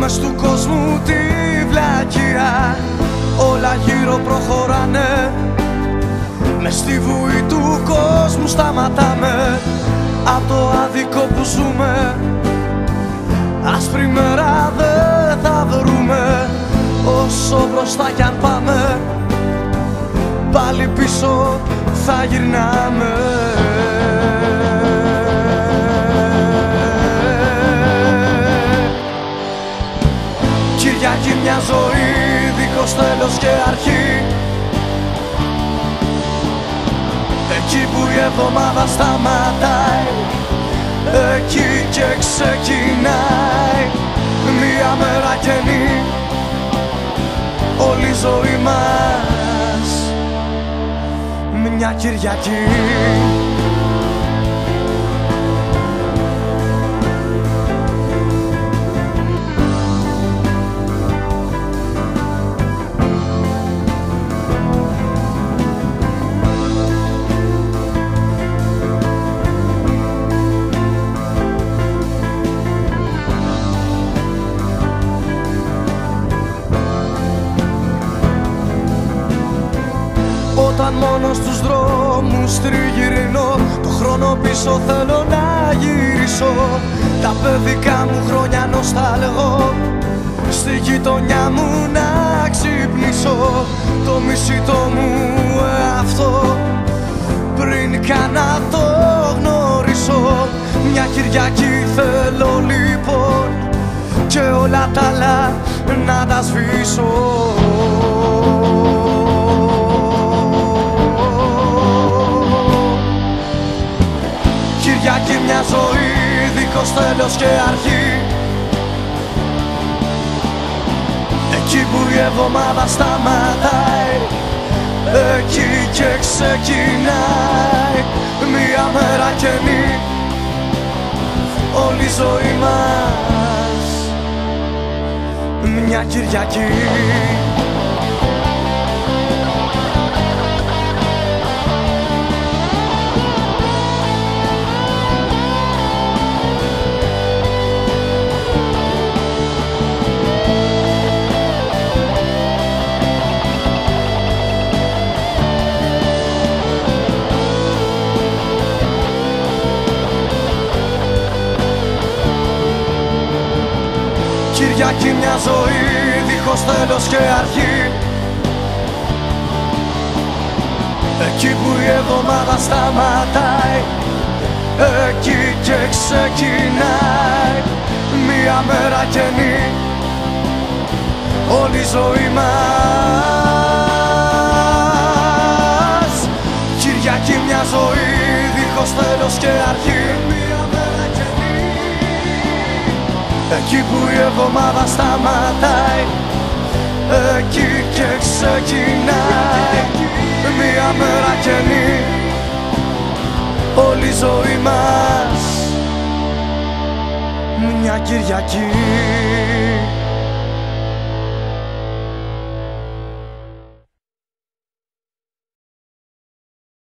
μες του κόσμου τη βλακεία όλα γύρω προχωράνε. Μες στη βουή του κόσμου σταματάμε απ' το άδικο που ζούμε. Άσπρη μέρα δεν θα βρούμε όσο μπροστά κι αν πάμε, πάλι πίσω θα γυρνάμε. Κυριακή μια ζωή δίχως τέλος και αρχή, εκεί που η εβδομάδα σταματάει, εκεί και ξεκινάει μια μέρα καινή, όλη η ζωή μας μια Κυριακή. Όταν μόνο στους δρόμους τριγυρνώ, το χρόνο πίσω θέλω να γυρίσω. Τα παιδικά μου χρόνια νοσταλγώ, στη γειτονιά μου να ξυπνήσω. Το μισητό μου εαυτό πριν καν να το γνωρίσω. Μια Κυριακή θέλω λοιπόν και όλα τα άλλα να τα σβήσω. Κυριακή μια ζωή δίχως τέλος και αρχή, εκεί που η εβδομάδα σταματάει, εκεί και ξεκινάει μια μέρα καινή, όλη η ζωή μας μια Κυριακή. Κυριακή μια ζωή δίχως τέλος και αρχή, εκεί που η εβδομάδα σταματάει, εκεί και ξεκινάει μια μέρα καινή, όλη η ζωή μας. Κυριακή μια ζωή δίχως τέλος και αρχή, εκεί που η εβδομάδα σταματάει, εκεί και ξεκινάει μια μέρα καινή, όλη η ζωή μας μια Κυριακή.